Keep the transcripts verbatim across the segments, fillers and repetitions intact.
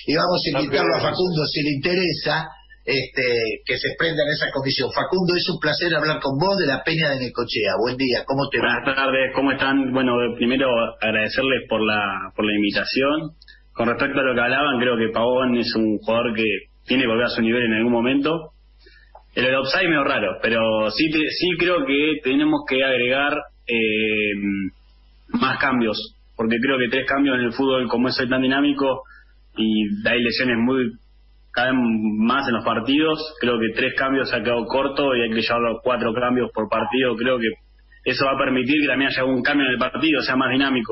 y vamos a invitarlo okay. a Facundo si le interesa, este, que se prenda en esa comisión. Facundo, es un placer hablar con vos de la Peña de Necochea. Buen día, ¿cómo te va? Buenas tardes, ¿cómo están? Bueno, primero agradecerles por la por la invitación. Con respecto a lo que hablaban, creo que Pavón es un jugador que tiene que volver a su nivel en algún momento. El del offside es medio raro, pero sí te, sí creo que tenemos que agregar eh, más cambios, porque creo que tres cambios en el fútbol, como es tan dinámico y hay lesiones muy cada vez más en los partidos, creo que tres cambios se ha quedado corto y hay que llevarlo a cuatro cambios por partido. Creo que eso va a permitir que también haya un cambio en el partido, sea más dinámico.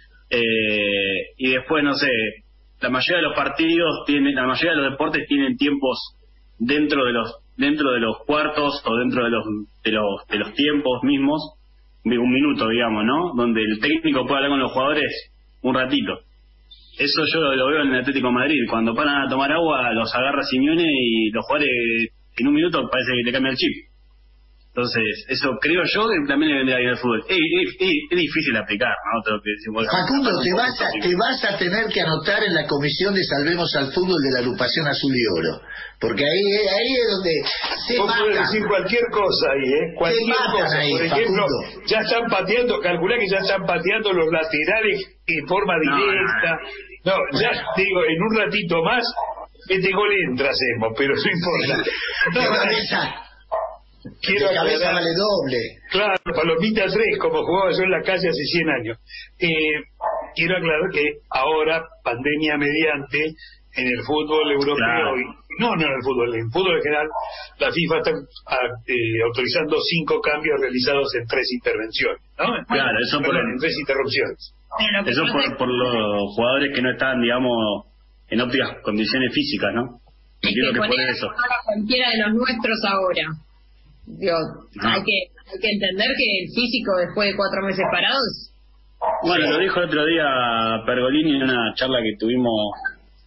Eh, y después, no sé, la mayoría de los partidos tienen, la mayoría de los deportes tienen tiempos dentro de los dentro de los cuartos o dentro de los de los de los tiempos mismos, un minuto, digamos, ¿no? Donde el técnico puede hablar con los jugadores un ratito. Eso yo lo, lo veo en el Atlético de Madrid. Cuando paran a tomar agua, los agarra Simeone y los jugadores en un minuto parece que le cambia el chip. Entonces, eso creo yo que también le vendría bien al fútbol. Es, es, es, es difícil de aplicar, ¿no? Tengo que decir, Facundo, te vas, a, te vas a tener que anotar en la comisión de Salvemos al Fútbol de la agrupación Azul y Oro. Porque ahí, ahí es donde se Vos podés matan. decir cualquier cosa ahí, ¿eh? Cualquier Se matan cosa. ahí, Por ejemplo, Facundo. ya están pateando, calculá que ya están pateando los laterales en forma directa. No, no, ya digo, en un ratito más, este gol entra, hacemos, pero no importa. De cabeza, Quiero de cabeza aclarar, vale doble. claro, Palomita tres, como jugaba yo en la calle hace cien años. Eh, quiero aclarar que ahora, pandemia mediante, en el fútbol europeo, claro. y, no, no en el fútbol, en el fútbol en general, la FIFA está eh, autorizando cinco cambios realizados en tres intervenciones, ¿no? Claro, bueno, eso perdón, por en tres interrupciones. eso por, por los jugadores que no están, digamos, en óptimas condiciones físicas, ¿no? Es Entiendo que que por poner eso. a cualquiera de los nuestros ahora. Digo, No. hay que hay que entender que el físico después de cuatro meses parados. Bueno, lo dijo el otro día Pergolini en una charla que tuvimos,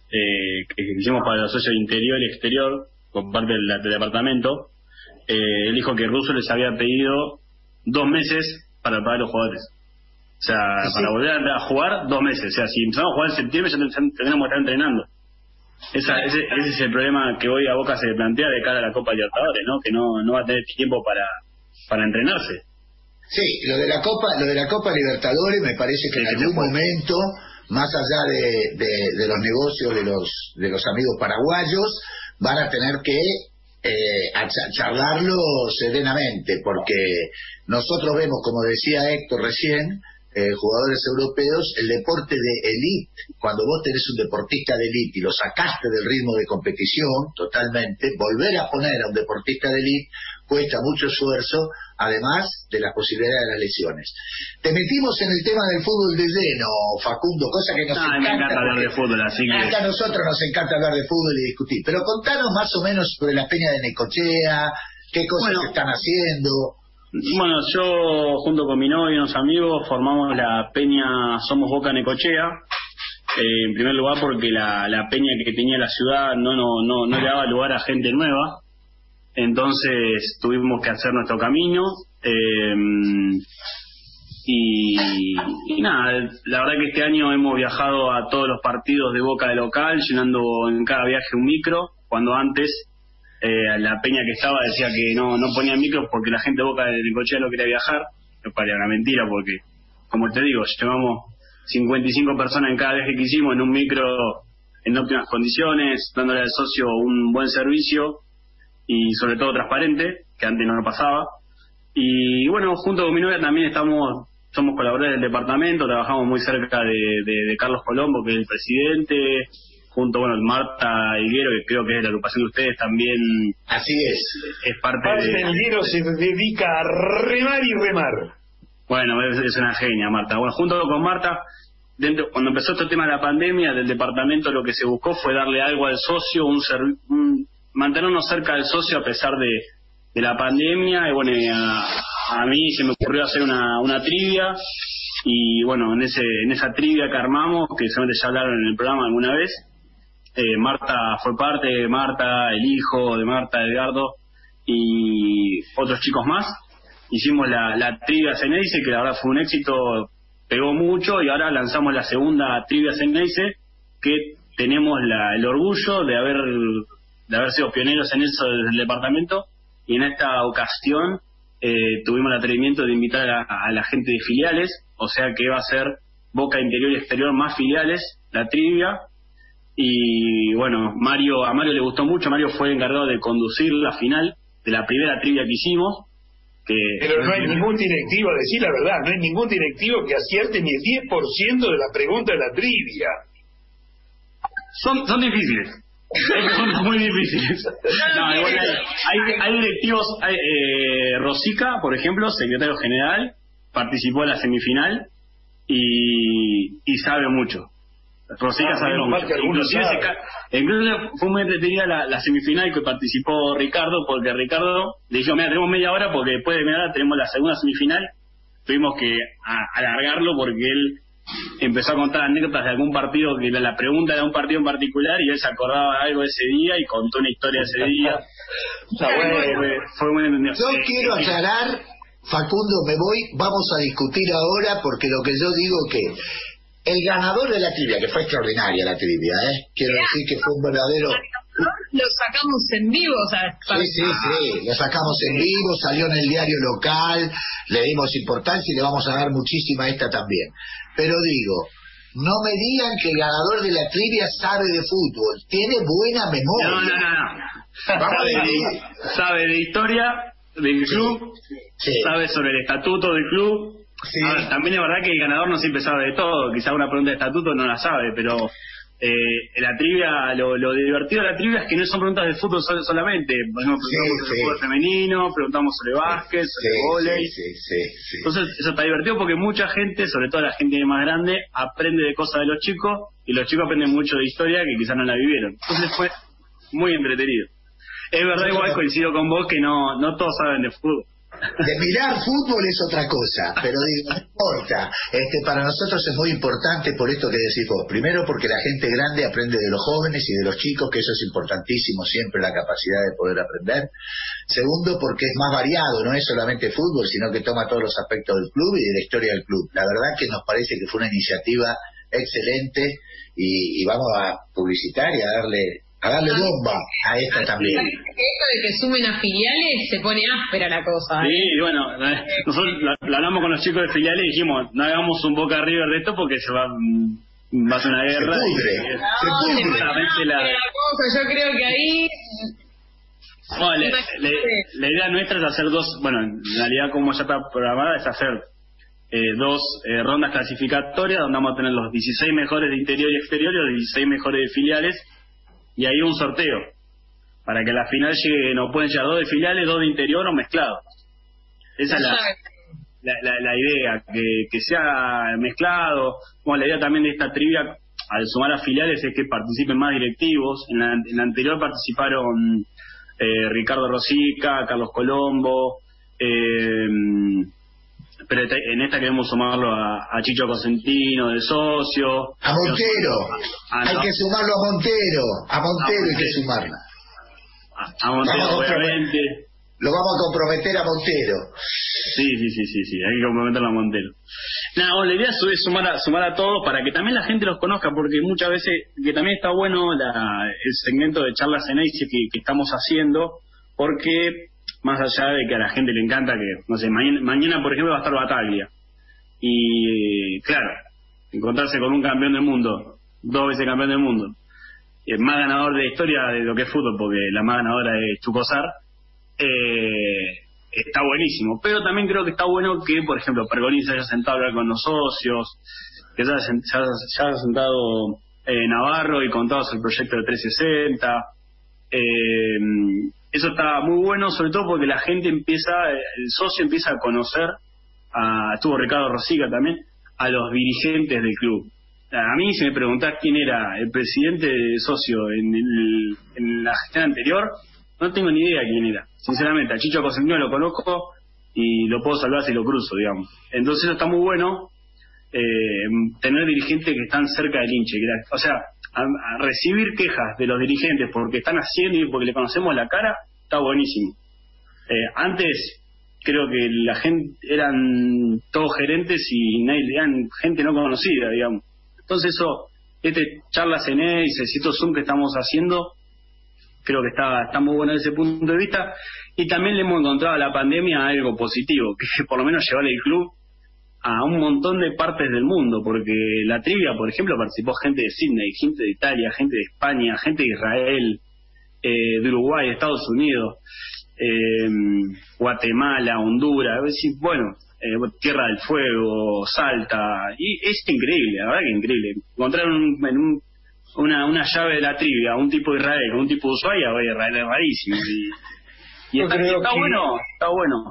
eh, que hicimos para los socios de interior y exterior, por parte del, del departamento. Eh, él dijo que Russo les había pedido dos meses para pagar a los jugadores. O sea, Sí. para volver a jugar, dos meses. O sea, si empezamos a jugar en septiembre, ya ten- tendremos que estar entrenando. Esa, ese, ese es el problema que hoy a Boca se plantea de cara a la Copa Libertadores, ¿no? Que no, no va a tener tiempo para, para entrenarse. Sí, lo de la Copa, lo de la Copa Libertadores me parece que Sí, en que algún se puede. momento, más allá de, de, de los negocios de los de los amigos paraguayos, van a tener que eh, a cha- charlarlo serenamente, porque nosotros vemos, como decía Héctor recién, eh, jugadores europeos, el deporte de elite, cuando vos tenés un deportista de elite y lo sacaste del ritmo de competición totalmente, volver a poner a un deportista de elite cuesta mucho esfuerzo, además de las posibilidades de las lesiones. Te metimos en el tema del fútbol de lleno, Facundo, cosa que nos Ah, me encanta. encanta hablar de fútbol, así que... Acá a nosotros nos encanta hablar de fútbol y discutir, pero contanos más o menos sobre la Peña de Necochea, qué cosas Bueno. están haciendo. Bueno, yo junto con mi novio y unos amigos formamos la peña Somos Boca Necochea. Eh, en primer lugar porque la, la peña que tenía la ciudad no, no, no, no le daba lugar a gente nueva. Entonces tuvimos que hacer nuestro camino. Eh, y, y nada, la verdad que este año hemos viajado a todos los partidos de Boca de local, llenando en cada viaje un micro, cuando antes... Eh, la peña que estaba decía que no no ponía micros porque la gente de Boca de Necochea no quería viajar, lo cual era una mentira porque, como te digo, llevamos cincuenta y cinco personas en cada viaje que hicimos en un micro en óptimas condiciones, dándole al socio un buen servicio y sobre todo transparente, que antes no lo pasaba. Y bueno, junto con mi novia también estamos somos colaboradores del departamento, trabajamos muy cerca de, de, de Carlos Colombo, que es el presidente, junto, bueno, Marta Higuero, que creo que es de la agrupación de ustedes también. Así es. Es parte Marta de... Higuero se dedica a remar y remar. Bueno, es, es una genia, Marta. Bueno, junto con Marta, dentro, cuando empezó este tema de la pandemia, del departamento lo que se buscó fue darle algo al socio, un, servi- un mantenernos cerca del socio a pesar de, de la pandemia. Y bueno, a, a mí se me ocurrió hacer una, una trivia. Y bueno, en ese en esa trivia que armamos, que seguramente ya hablaron en el programa alguna vez, Eh, Marta fue parte, Marta, el hijo de Marta, Edgardo, y otros chicos más. Hicimos la, la trivia Ceneice, que la verdad fue un éxito, pegó mucho, y ahora lanzamos la segunda trivia Ceneice, que tenemos la, el orgullo de haber de haber sido pioneros en eso desde el departamento, y en esta ocasión eh, tuvimos el atrevimiento de invitar a, a la gente de filiales, o sea que va a ser Boca Interior y Exterior más filiales, la trivia. Y bueno, Mario a Mario le gustó mucho. Mario fue el encargado de conducir la final de la primera trivia que hicimos. Que Pero no hay ningún directivo, a decir la verdad, no hay ningún directivo que acierte ni el diez por ciento de la pregunta de la trivia. Son, son difíciles. Son muy difíciles. No, igual hay, hay, hay directivos. Hay, eh, Rosica, por ejemplo, secretario general, participó en la semifinal y, y sabe mucho. Rosica ah, sabe mucho. Inclusive, se ca- inclusive fue muy entretenida la, la semifinal que participó Ricardo, porque Ricardo le dijo: mira, tenemos media hora porque después de media hora tenemos la segunda semifinal. Tuvimos que a, alargarlo porque él empezó a contar anécdotas de algún partido, que la, la pregunta era un partido en particular y él se acordaba algo de ese día y contó una historia de ese día. fue, fue muy entendido. Yo sí, quiero sí. aclarar, Facundo, me voy, vamos a discutir ahora, porque lo que yo digo que el ganador de la trivia, que fue extraordinaria la trivia, ¿eh? Quiero decir que fue un verdadero... Lo sacamos en vivo, o sea, Sí, sí, sí, lo sacamos en vivo, salió en el diario local, le dimos importancia y le vamos a dar muchísima a esta también. Pero digo, no me digan que el ganador de la trivia sabe de fútbol, tiene buena memoria. No, no, no, no. Vamos a sabe, ver. de, sabe de historia del club, Sí. sabe sobre el estatuto del club. Sí. Ahora, también es verdad que el ganador no siempre sabe de todo, quizá una pregunta de estatuto no la sabe, pero eh, la trivia, lo, lo divertido de la trivia es que no son preguntas de fútbol sol, solamente, por ejemplo, preguntamos Sí, sobre sí. fútbol femenino, preguntamos sobre básquet, sobre Sí, vóley. sí, sí, sí, sí. Entonces eso está divertido porque mucha gente, sobre todo la gente más grande, aprende de cosas de los chicos, y los chicos aprenden mucho de historia que quizás no la vivieron. Entonces fue muy entretenido. Es verdad, igual coincido con vos que no no todos saben de fútbol. De mirar fútbol es otra cosa, pero digo, no importa. Este, para nosotros es muy importante por esto que decís vos. Primero, porque la gente grande aprende de los jóvenes y de los chicos, que eso es importantísimo siempre, la capacidad de poder aprender. Segundo, porque es más variado, no es solamente fútbol, sino que toma todos los aspectos del club y de la historia del club. La verdad que nos parece que fue una iniciativa excelente y, y vamos a publicitar y a darle a darle bomba a esta también. Esto de que sumen a filiales se pone áspera la cosa. Sí, ¿eh? y bueno, eh, nosotros lo, lo hablamos con los chicos de filiales y dijimos, no hagamos un Boca River de esto porque se va, mm, va a ser una guerra. Se pudre, y, se No, pudre. se pone Justamente la- áspera la cosa. Yo creo que ahí No, le- le- la idea nuestra es hacer dos, bueno, en realidad como ya está programada es hacer eh, dos eh, rondas clasificatorias donde vamos a tener los dieciséis mejores de interior y exterior y los dieciséis mejores de filiales, y ahí un sorteo para que a la final llegue, no pueden llegar dos de filiales, dos de interior o mezclados. Esa es la, la, la, la idea, que, que sea mezclado. Bueno, la idea también de esta trivia al sumar a filiales es que participen más directivos. En la, en la anterior participaron eh, Ricardo Rosica, Carlos Colombo, eh, pero en esta queremos sumarlo a, a Chicho Cosentino de socio, A Montero, Ah, hay no. que sumarlo a Montero, a Montero hay que Montero. sumarla. a, a Montero Vamos a obviamente. Lo vamos a comprometer a Montero. Sí, sí, sí, sí, sí, hay que comprometerlo a Montero. Nada, bueno, la idea es sumar a, sumar a todos para que también la gente los conozca, porque muchas veces, que también está bueno la, el segmento de charlas en ACE que, que estamos haciendo, porque más allá de que a la gente le encanta que, no sé, mañana, mañana por ejemplo va a estar Bataglia, y claro, encontrarse con un campeón del mundo, dos veces campeón del mundo, el más ganador de la historia de lo que es fútbol, porque la más ganadora es Chucosar, eh, está buenísimo. Pero también creo que está bueno que, por ejemplo, Pergolín se haya sentado a hablar con los socios, que se haya, sen- se haya- se haya sentado eh, Navarro y contado sobre el proyecto de trescientos sesenta. Eh, eso está muy bueno, sobre todo porque la gente empieza, el socio empieza a conocer, a, estuvo Ricardo Rosica también, a los dirigentes del club. A mí, si me preguntás quién era el presidente de socio en, el- en la gestión anterior, no tengo ni idea quién era. Sinceramente, a Chicho Cosentino lo conozco y lo puedo salvar si lo cruzo, digamos. Entonces eso está muy bueno, eh, tener dirigentes que están cerca del hinche. que la- O sea, a, a recibir quejas de los dirigentes porque están haciendo y porque le conocemos la cara, está buenísimo. Eh, antes, creo que la gente eran todos gerentes y nadie, eran gente no conocida, digamos. Entonces eso este charlas en E y estos Zoom que estamos haciendo, creo que está, está muy bueno desde ese punto de vista. Y también le hemos encontrado a la pandemia algo positivo, que es por lo menos llevar el club a un montón de partes del mundo, porque la trivia, por ejemplo, participó gente de Sydney, gente de Italia, gente de España, gente de Israel, eh, de Uruguay, Estados Unidos, eh, Guatemala, Honduras, decir, bueno, eh, Tierra del Fuego, Salta, y es increíble, la verdad que increíble. Encontrar un, en un, una, una llave de la trivia, un tipo de Israel, un tipo de Ushuaia, oye, Israel es rarísimo, y, y está, está bueno, está bueno.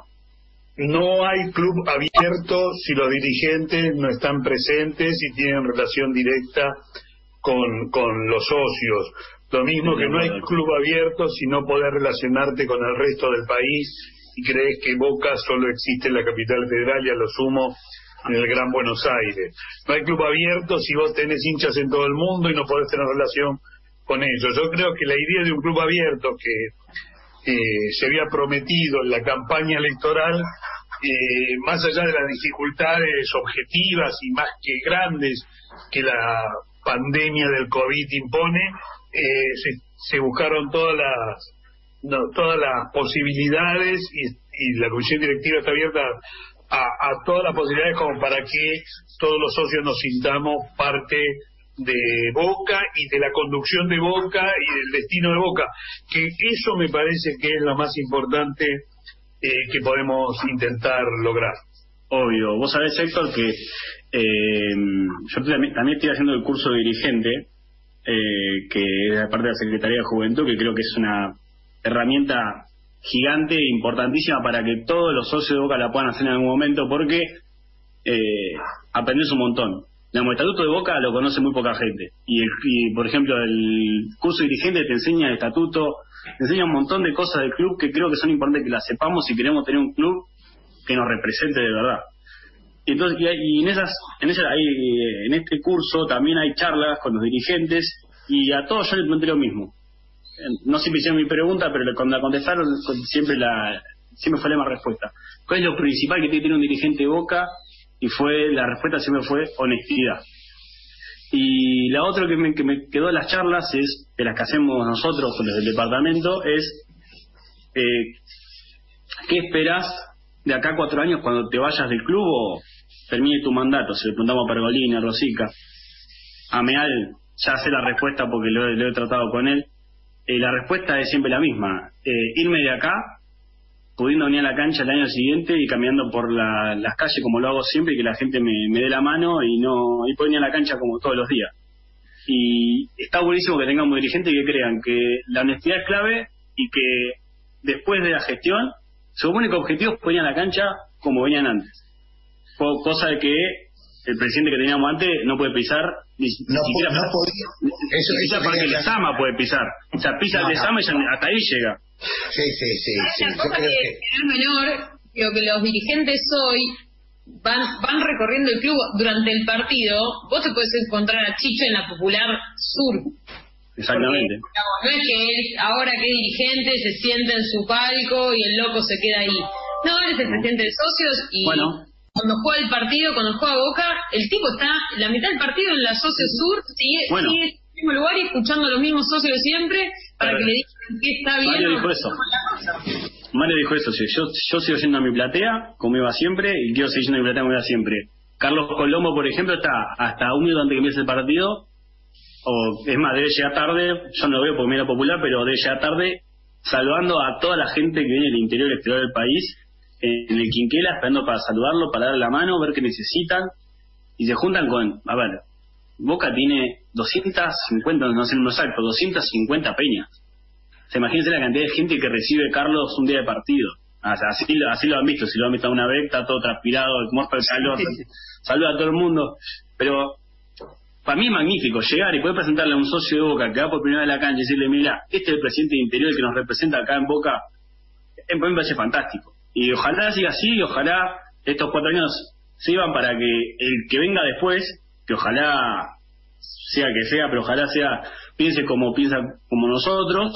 No hay club abierto si los dirigentes no están presentes y tienen relación directa con, con los socios. Lo mismo que no hay club abierto si no podés relacionarte con el resto del país y crees que Boca solo existe en la capital federal y a lo sumo en el Gran Buenos Aires. No hay club abierto si vos tenés hinchas en todo el mundo y no podés tener relación con ellos. Yo creo que la idea de un club abierto que Eh, se había prometido en la campaña electoral, eh, más allá de las dificultades objetivas y más que grandes que la pandemia del COVID impone, eh, se, se buscaron todas las no, todas las posibilidades y, y la comisión directiva está abierta a, a todas las posibilidades como para que todos los socios nos sintamos parte de Boca y de la conducción de Boca y del destino de Boca, que eso me parece que es lo más importante eh, que podemos intentar lograr. Obvio, vos sabés, Héctor, que eh, yo también, también estoy haciendo el curso de dirigente, eh, que es parte de la Secretaría de Juventud, que creo que es una herramienta gigante e importantísima para que todos los socios de Boca la puedan hacer en algún momento, porque eh, aprendes un montón. El estatuto de Boca lo conoce muy poca gente y, el, y por ejemplo el curso dirigente te enseña el estatuto, te enseña un montón de cosas del club que creo que son importantes que las sepamos si queremos tener un club que nos represente de verdad. Y entonces y, hay, y en esas en esa hay, en este curso también hay charlas con los dirigentes y a todos yo les pregunté lo mismo. No siempre hicieron mi pregunta, pero cuando la contestaron siempre la siempre fue la misma respuesta. ¿Cuál es lo principal que tiene que tener un dirigente de Boca? Y fue la respuesta siempre fue honestidad. Y la otra que me, que me quedó de las charlas es, de las que hacemos nosotros con los del departamento, es eh, ¿qué esperás de acá a cuatro años cuando te vayas del club o termine tu mandato? Si le preguntamos a Pergolini, a Rosica, a Meal, ya sé la respuesta porque lo, lo he tratado con él. Eh, la respuesta es siempre la misma, eh, irme de acá pudiendo venir a la cancha el año siguiente y caminando por la, las calles como lo hago siempre y que la gente me, me dé la mano y no y puedo venir a la cancha como todos los días. Y está buenísimo que tengamos dirigentes que crean que la honestidad es clave y que después de la gestión su único objetivo es venir a la cancha como venían antes. Cosa de que el presidente que teníamos antes no puede pisar ni, no, ni siquiera no para, podía. Ni, eso, ni siquiera para que el Sama puede pisar. O sea, pisa no, el Sama no. y hasta ahí llega. Sí, sí, sí. sí. La cosa que es menor, creo que los dirigentes hoy van van recorriendo el club durante el partido. Vos te puedes encontrar a Chicho en la Popular Sur. Exactamente. Porque, digamos, no es que él, ahora que dirigente, se siente en su palco y el loco se queda ahí. No, él es el presidente de socios y bueno. cuando juega el partido, cuando juega Boca, el tipo está la mitad del partido en la Socios Sur, sigue, bueno. sigue en el mismo lugar y escuchando a los mismos socios de siempre para Pero, que le digan que está bien. Mario dijo eso. Mario dijo eso, sí. yo, yo sigo yendo a mi platea, como iba siempre, y quiero seguir yendo a mi platea como iba siempre. Carlos Colombo, por ejemplo, está hasta un minuto antes que empiece el partido, o es más, debe llegar tarde, yo no lo veo porque me era popular, pero debe llegar tarde, saludando a toda la gente que viene del interior y exterior del país, en el Quinquela, esperando para saludarlo, para darle la mano, ver qué necesitan, y se juntan con, a ver, Boca tiene doscientas cincuenta, no sé el número exacto, doscientas cincuenta peñas. Se imagínense la cantidad de gente que recibe Carlos un día de partido. Así, así lo han visto, si lo han visto una vez, está todo transpirado, muerto el calor, saluda a todo el mundo. Pero para mí es magnífico llegar y poder presentarle a un socio de Boca que va por primera vez a la cancha y decirle, mira, este es el presidente de Interior que nos representa acá en Boca, en me parece fantástico. Y ojalá siga así, y ojalá estos cuatro años sirvan para que el que venga después, que ojalá sea que sea, pero ojalá sea, piense como piensa como nosotros,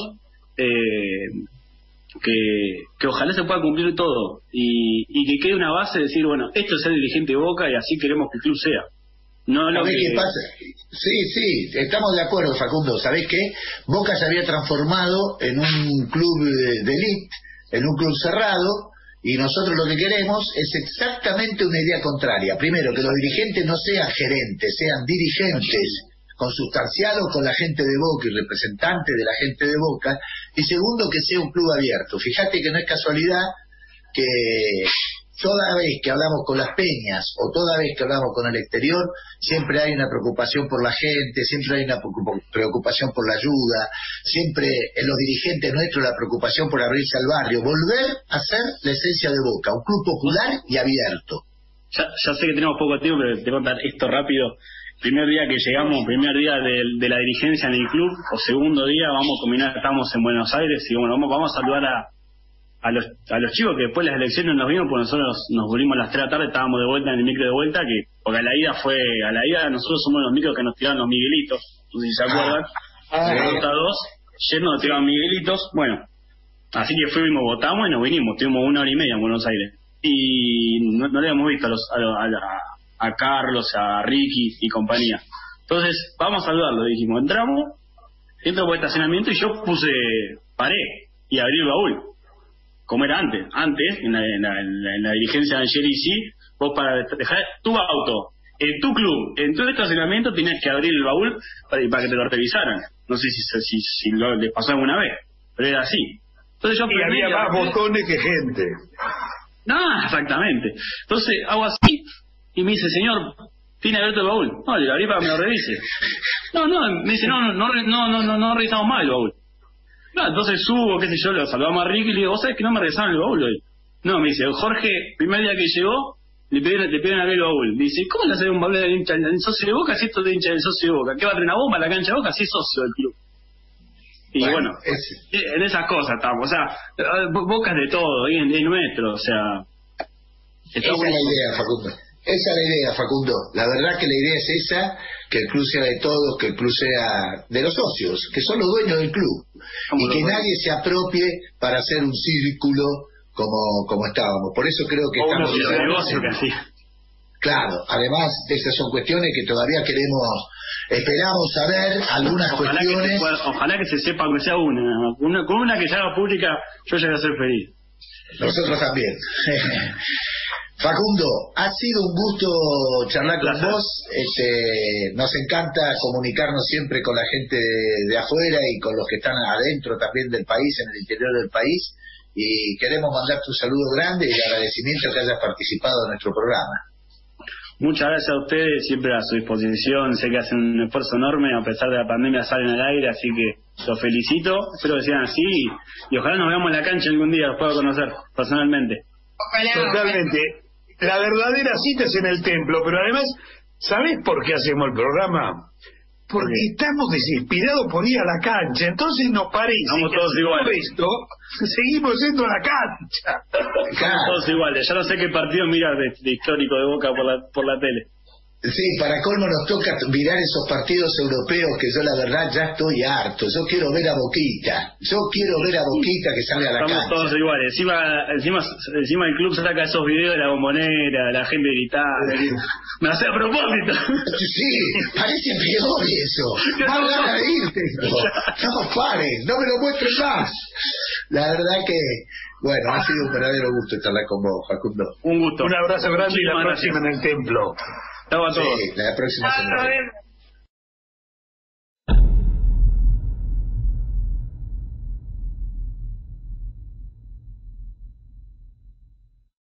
eh, que, que ojalá se pueda cumplir todo y, y que quede una base de decir, bueno, esto es ser dirigente de Boca y así queremos que el club sea. No lo ¿Sabés que... qué pasa? Sí, sí, estamos de acuerdo, Facundo. ¿Sabés qué? Boca se había transformado en un club de élite, en un club cerrado, y nosotros lo que queremos es exactamente una idea contraria. Primero, que los dirigentes no sean gerentes, sean dirigentes consustanciados con la gente de Boca y representantes de la gente de Boca. Y segundo, que sea un club abierto. Fíjate que no es casualidad que toda vez que hablamos con las peñas o toda vez que hablamos con el exterior, siempre hay una preocupación por la gente, siempre hay una preocupación por la ayuda, siempre en los dirigentes nuestros la preocupación por abrirse al barrio, volver a ser la esencia de Boca, un club popular y abierto. Ya, ya sé que tenemos poco tiempo, pero te voy a contar esto rápido. Primer día que llegamos, primer día de, de la dirigencia en el club, o segundo día, vamos a combinar, estamos en Buenos Aires y bueno, vamos, vamos a saludar a A los, a los chicos que después de las elecciones nos vimos, porque nosotros nos volvimos a las tres de la tarde, estábamos de vuelta en el micro de vuelta, que porque a la ida fue, a la ida nosotros somos los micros que nos tiraron los Miguelitos, no sé si se acuerdan, Ah, la ruta dos, ayer nos tiraron Miguelitos, bueno, así que fuimos, votamos y nos vinimos, tuvimos una hora y media en Buenos Aires, y no, no le habíamos visto a, los, a, a, a Carlos, a Ricky y compañía. Entonces, vamos a saludarlo, dijimos, entramos, entro por el estacionamiento y yo puse, paré y abrí el baúl. Como era antes, antes, en la, en la, en la, en la dirigencia de ayer y sí, vos para dejar tu auto en tu club, en tu estacionamiento, tenías que abrir el baúl para, para que te lo revisaran. No sé si, si, si lo les pasó alguna vez, pero era así. Entonces yo y había más botones que gente. No, exactamente. Entonces hago así y me dice, señor, ¿tiene abierto el baúl? No, le abrí para que me lo revise. No, no, me dice, no, no, no, no, no, no, no revisamos más el baúl. No, entonces subo, qué sé yo, lo saludamos a Ricky y le digo, ¿vos sabés que no me regresaron el baúl hoy? No, me dice, Jorge, primer día que llegó, le pidieron, le pidieron abrir el baúl. Me dice, ¿cómo le hace un baúl del hincha del socio de Boca si esto es de hincha del socio de Boca? ¿Qué va a traer una bomba a la cancha de Boca si es socio del club? Y bueno, bueno es... en esas cosas estamos, o sea, Boca es de todo, y es nuestro, o sea... Esa es la idea, Facundo. Esa es la idea, Facundo. La verdad que la idea es esa, que el club sea de todos, que el club sea de los socios, que son los dueños del club. Y que nadie se apropie para hacer un círculo como, como estábamos. Por eso creo que o estamos... de negocio casi. Claro, además, estas son cuestiones que todavía queremos, esperamos saber algunas ojalá cuestiones. Que se pueda, ojalá que se sepa, aunque sea una, una, con una que se haga pública, yo llegué a ser feliz. Nosotros también. Facundo, ha sido un gusto charlar con Placer. vos. Este, nos encanta comunicarnos siempre con la gente de, de afuera y con los que están adentro también del país, en el interior del país. Y queremos mandarte un saludo grande y agradecimiento que hayas participado en nuestro programa. Muchas gracias a ustedes, siempre a su disposición. Sé que hacen un esfuerzo enorme, a pesar de la pandemia salen al aire, así que los felicito. Espero que sigan así y, y ojalá nos veamos en la cancha algún día, los pueda conocer personalmente. Ojalá. Totalmente. La verdadera cita es en el templo, pero además, ¿sabés por qué hacemos el programa? Porque Sí. estamos desesperados por ir a la cancha, entonces nos parece Estamos que todos haciendo iguales. esto, seguimos yendo a la cancha. Somos todos iguales. Ya no sé qué partido mirar de, de histórico de Boca por la, por la tele. Sí, para colmo nos toca mirar esos partidos europeos que yo la verdad ya estoy harto. Yo quiero ver a Boquita. Yo quiero ver a Boquita que salga a la Estamos cancha. todos iguales. Encima, encima, encima el club saca esos videos de la bombonera, la gente gritando. Me hace a propósito. Sí, parece peor eso. Más ganas de irte. No, no pares, no me lo muestres más. La verdad que, bueno, ha sido un verdadero gusto charlar con vos, Facundo. Un gusto. Un abrazo grande y la Muchísimas próxima gracias. en el templo. Chau a todos. Sí, la próxima Ah, semana. a ver.